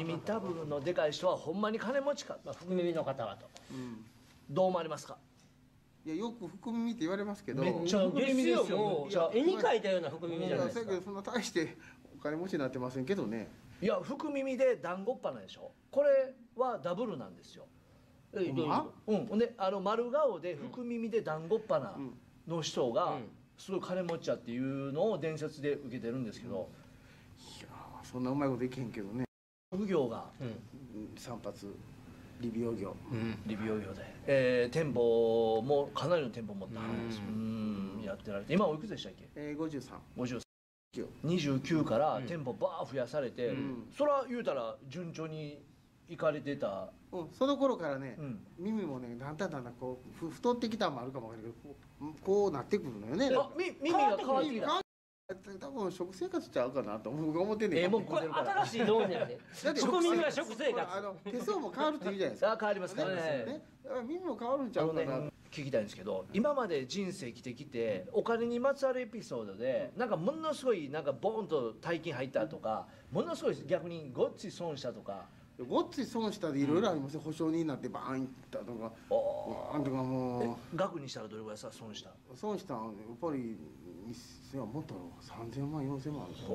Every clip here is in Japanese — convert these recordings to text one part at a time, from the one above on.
耳たぶのでかい人はほんまに金持ちか、 福耳の方はと。 どう思われますか？ いや、よく福耳って言われますけど、 めっちゃ福耳ですよ。 じゃあ絵に描いたような福耳じゃないですか。 だけどそんな大してお金持ちになってませんけどね。 いや、福耳で団子っ鼻でしょ。これはダブルなんですよ。で丸顔で福耳で団子っ鼻の人がすごい金持ちやっていうのを伝説で受けてるんですけど、 いやー、そんなうまいこといけへんけどね。 副業が散髪理美容業、 理美容業で、店舗もかなりの店舗持ったんですよ。やってられて、今おいくつでしたっけ ？53。 53。29から店舗バー増やされて、そら言うたら順調に行かれてた。 その頃からね、耳もね、だんだんこう太ってきたのもあるかもわからないけど、こうなってくるのよね。 耳が変わってきた。 多分食生活ちゃうかなと僕は思ってんねん。 もうこれ新しい道念で。福耳は食生活。 手相も変わるって言うじゃないですか。 変わりますからね。 耳も変わるんちゃうかな。 聞きたいんですけど、今まで人生生きてきてお金にまつわるエピソードでなんかものすごいなんかボーンと大金入ったとか、ものすごい逆にごっつい損したとか。 ごっつい損したでいろいろありますよ。保証人になってバーンいったとか、バーンとかもう。 額にしたらどれぐらいさ損した？ 損したんやっぱり1000万もっと3000万4000万あるんですよ。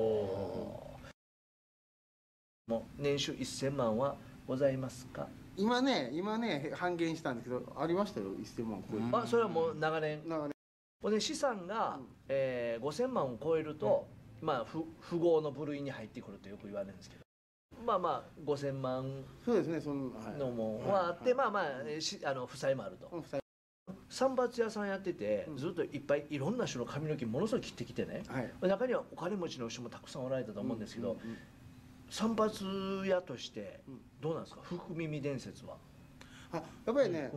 もう年収1000万はございますか？ 今ね半減したんですけど、ありましたよ1000万超えて。 それはもう長年。資産が、5000万を超えると、富豪の部類に入ってくるとよく言われるんですけど、5000万そうですね、そののもあって、負債もあると。散髪屋さんやってて、ずっといっぱいいろんな種の髪の毛ものすごい切ってきてね、中にはお金持ちの人もたくさんおられたと思うんですけど、散髪屋としてどうなんですか、福耳伝説は。 やっぱりね、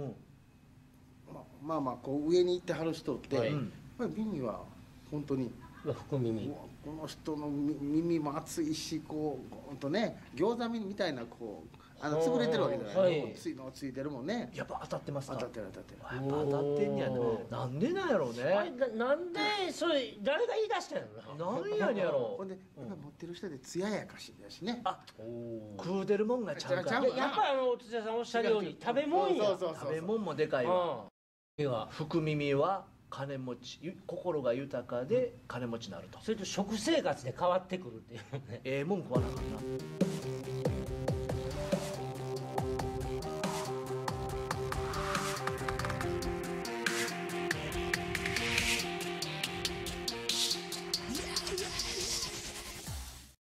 こう上に行ってはる人って、やっぱり耳は本当に福耳、 この人の耳も厚いし、こうほんとね、餃子みたいなこう潰れてるわけじゃない。ついのついてるもんね。 やっぱ当たってますか？ 当たってる当たってる。 やっぱ当たってんねやな。なんでなんやろうね。 なんでそれ誰が言い出したんやろな。 なんやねやろ。 ほんでやっぱ持ってる人で艶やかしだしね。 食うてるもんがちゃうから。 やっぱり土屋さんおっしゃるように食べ物や。 食べ物もでかいわ。福耳は金持ち、心が豊かで金持ちになると。 それと食生活で変わってくるっていうね。 文句はなかったな。